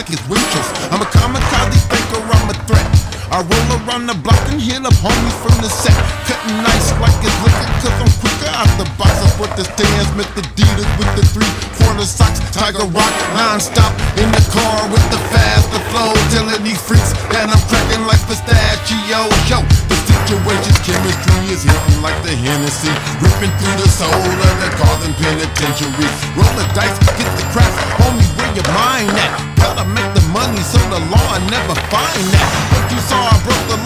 like it's Waitrose. I'm a kamikaze thinker, I'm a threat. I roll around the block and hit up homies from the set. Cutting nice like it's liquor, cause I'm quicker out the box. I put the Stan Smith Adidas with the 3/4 socks. Tiger Rock, non-stop in the car with the faster flow. Telling these freaks that I'm cracking like pistachio. Yo, the situation's chemistry is hitting like the Hennessy, ripping through the soul of the Garden Penitentiary. Roll the dice, get the craps, homie, where your mind at? Gotta make the money so the law never find that. What you saw, I broke the